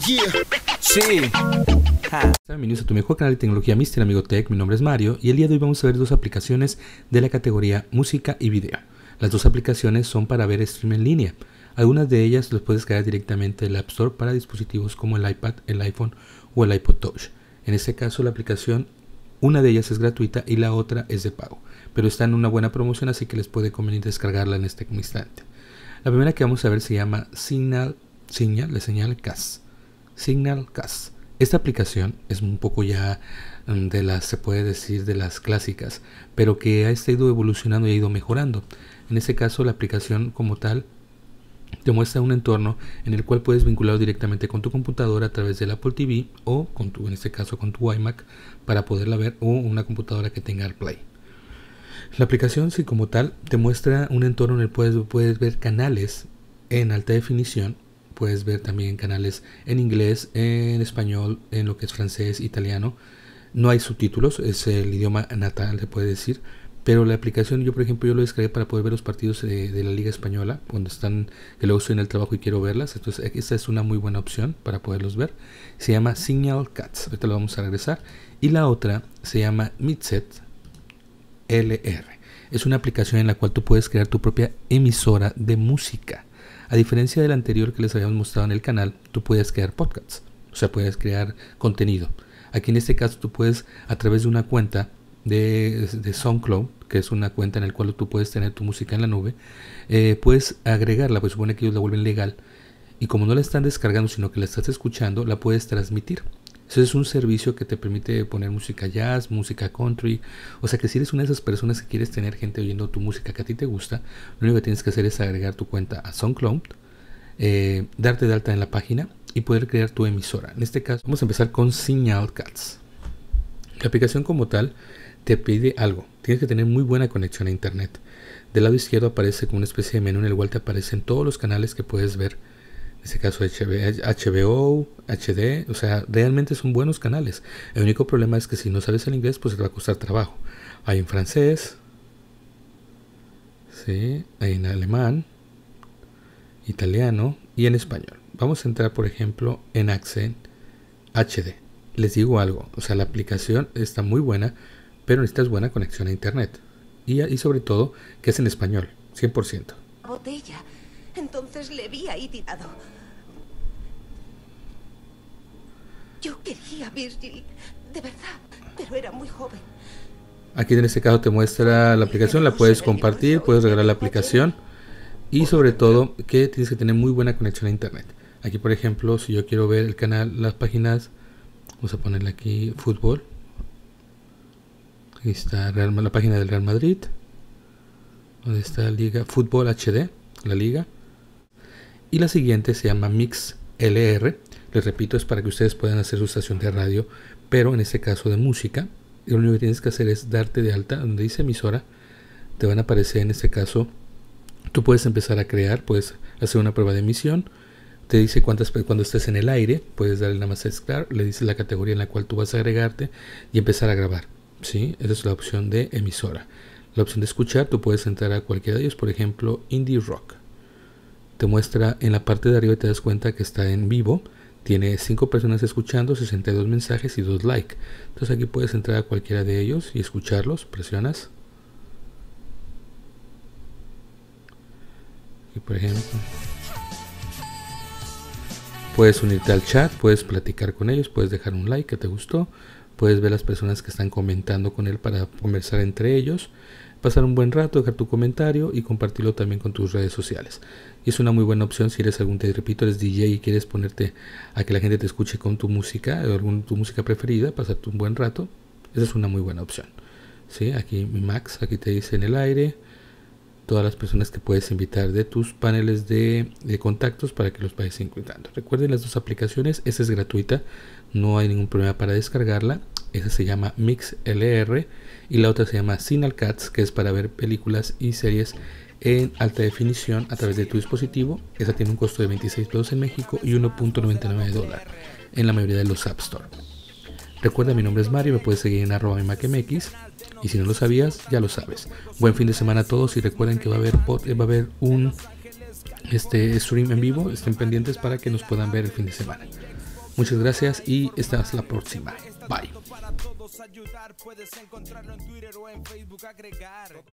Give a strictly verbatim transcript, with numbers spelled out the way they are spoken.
Yeah, sí. Bienvenidos a tu mejor canal de tecnología, Mister Amigo Tech. Mi nombre es Mario y el día de hoy vamos a ver dos aplicaciones de la categoría música y video. Las dos aplicaciones son para ver stream en línea. Algunas de ellas las puedes cargar directamente del App Store para dispositivos como el iPad, el iPhone o el iPod Touch. En este caso la aplicación, una de ellas es gratuita y la otra es de pago, pero está en una buena promoción, así que les puede convenir descargarla en este instante. La primera que vamos a ver se llama Signal, Signal, la señal Cast. Signal Cast. Esta aplicación es un poco ya de las, se puede decir, de las clásicas, pero que ha ido evolucionando y ha ido mejorando. En este caso la aplicación como tal te muestra un entorno en el cual puedes vincularlo directamente con tu computadora a través del Apple T V o con tu, en este caso con tu iMac para poderla ver, o una computadora que tenga AirPlay. La aplicación, sí, como tal, te muestra un entorno en el cual puedes, puedes ver canales en alta definición. Puedes ver también canales en inglés, en español, en lo que es francés, italiano. No hay subtítulos, es el idioma natal, se puede decir. Pero la aplicación, yo por ejemplo, yo lo descargué para poder ver los partidos de, de la Liga Española, cuando están, que luego estoy en el trabajo y quiero verlas. Entonces esta es una muy buena opción para poderlos ver. Se llama Signal Cast, ahorita lo vamos a regresar. Y la otra se llama Mixed L R. Es una aplicación en la cual tú puedes crear tu propia emisora de música. A diferencia del anterior que les habíamos mostrado en el canal, tú puedes crear podcasts, o sea, puedes crear contenido. Aquí en este caso tú puedes, a través de una cuenta de, de SoundCloud, que es una cuenta en la cual tú puedes tener tu música en la nube, eh, puedes agregarla, pues supone que ellos la vuelven legal, y como no la están descargando, sino que la estás escuchando, la puedes transmitir. Eso es un servicio que te permite poner música jazz, música country. O sea que si eres una de esas personas que quieres tener gente oyendo tu música que a ti te gusta, lo único que tienes que hacer es agregar tu cuenta a SoundCloud, eh, darte de alta en la página y poder crear tu emisora. En este caso vamos a empezar con Signal Cast. La aplicación como tal te pide algo. Tienes que tener muy buena conexión a internet. Del lado izquierdo aparece como una especie de menú en el cual te aparecen todos los canales que puedes ver. En este caso H B O, H D, o sea, realmente son buenos canales. El único problema es que si no sabes el inglés, pues te va a costar trabajo. Hay en francés, sí, hay en alemán, italiano y en español. Vamos a entrar, por ejemplo, en Accent H D. Les digo algo, o sea, la aplicación está muy buena, pero necesitas buena conexión a internet. Y, y sobre todo, que es en español, cien por ciento. Botella. Entonces le vi ahí tirado. Yo quería a Virgil, de verdad, pero era muy joven. Aquí en este caso te muestra la aplicación, la puedes compartir, puedes regalar la aplicación y sobre todo que tienes que tener muy buena conexión a internet. Aquí por ejemplo, si yo quiero ver el canal, las páginas, vamos a ponerle aquí fútbol. Aquí está Real, la página del Real Madrid, donde está Liga Fútbol H D, la liga. Y la siguiente se llama Mix L R. Les repito, es para que ustedes puedan hacer su estación de radio, pero en este caso de música. Y lo único que tienes que hacer es darte de alta, donde dice emisora, te van a aparecer en este caso. Tú puedes empezar a crear, puedes hacer una prueba de emisión. Te dice cuántas, cuando estés en el aire, puedes darle nada más a Start, le dice la categoría en la cual tú vas a agregarte y empezar a grabar. ¿Sí? Esa es la opción de emisora. La opción de escuchar, tú puedes entrar a cualquiera de ellos, por ejemplo, Indie Rock. Te muestra en la parte de arriba y te das cuenta que está en vivo. Tiene cinco personas escuchando, sesenta y dos mensajes y dos likes. Entonces aquí puedes entrar a cualquiera de ellos y escucharlos. Presionas. Aquí por ejemplo. Puedes unirte al chat, puedes platicar con ellos, puedes dejar un like que te gustó. Puedes ver las personas que están comentando con él para conversar entre ellos. Pasar un buen rato, dejar tu comentario y compartirlo también con tus redes sociales. Y es una muy buena opción si eres algún, te repito, eres D J y quieres ponerte a que la gente te escuche con tu música, o algún, tu música preferida, pasarte un buen rato. Esa es una muy buena opción. ¿Sí? Aquí mi Max, aquí te dice en el aire todas las personas que puedes invitar de tus paneles de, de contactos para que los vayas invitando. Recuerden las dos aplicaciones, esta es gratuita, no hay ningún problema para descargarla. Esa se llama Mix L R y la otra se llama Signal Cast, que es para ver películas y series en alta definición a través de tu dispositivo. Esa tiene un costo de veintiséis pesos en México y uno punto noventa y nueve dólares en la mayoría de los App Store. Recuerda, mi nombre es Mario, me puedes seguir en arroba MacMX y si no lo sabías, ya lo sabes. Buen fin de semana a todos y recuerden que va a haber, pod, va a haber un este stream en vivo. Estén pendientes para que nos puedan ver el fin de semana. Muchas gracias y hasta la próxima. Bye.